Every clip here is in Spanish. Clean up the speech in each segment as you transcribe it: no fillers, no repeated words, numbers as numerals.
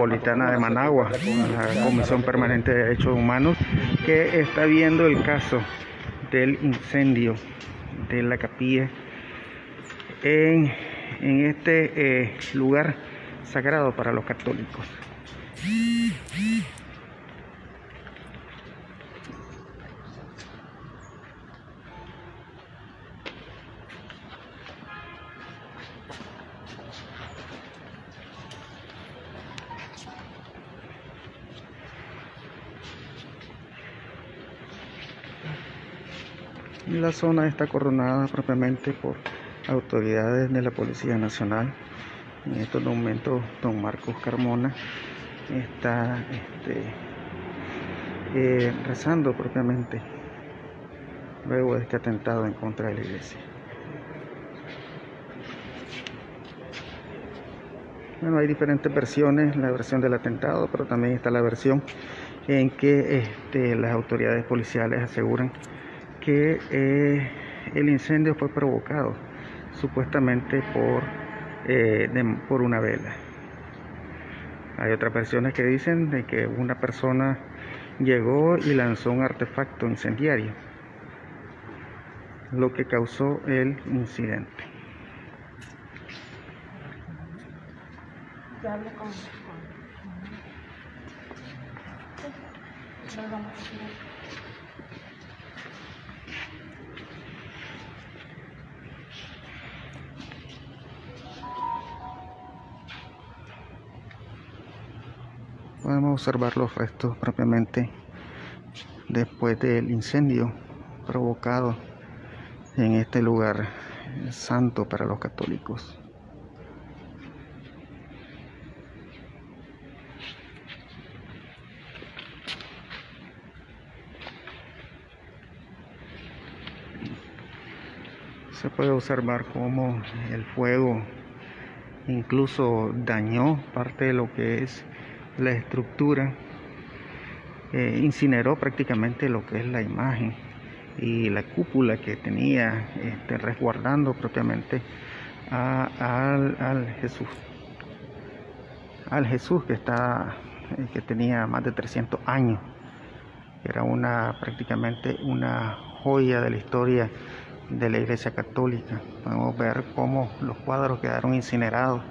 Metropolitana de Managua, la Comisión Permanente de Derechos Humanos, que está viendo el caso del incendio de la capilla en este lugar sagrado para los católicos. La zona está coronada propiamente por autoridades de la Policía Nacional. En estos momentos, don Marcos Carmona está rezando propiamente luego de este atentado en contra de la iglesia. Bueno, hay diferentes versiones, la versión del atentado, pero también está la versión en que las autoridades policiales aseguran que el incendio fue provocado supuestamente por una vela. Hay otras versiones que dicen de que una persona llegó y lanzó un artefacto incendiario, lo que causó el incidente. Podemos observar los restos propiamente después del incendio provocado en este lugar santo para los católicos. Se puede observar cómo el fuego incluso dañó parte de lo que es la estructura, incineró prácticamente lo que es la imagen y la cúpula que tenía resguardando propiamente al Jesús que tenía más de 300 años. Era prácticamente una joya de la historia de la Iglesia Católica. Podemos ver cómo los cuadros quedaron incinerados.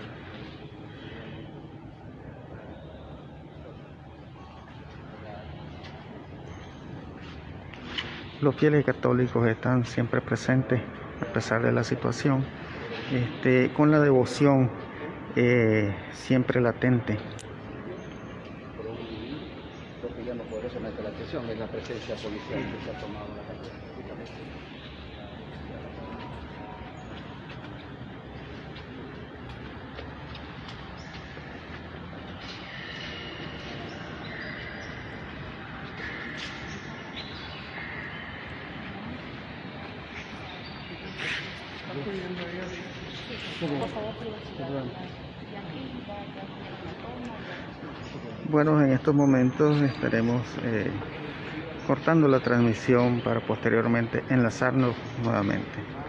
Los fieles católicos están siempre presentes a pesar de la situación, con la devoción siempre latente. Lo que llama poderosamente la atención es la presencia policial que se ha tomado en la calle. Bueno, en estos momentos estaremos cortando la transmisión para posteriormente enlazarnos nuevamente.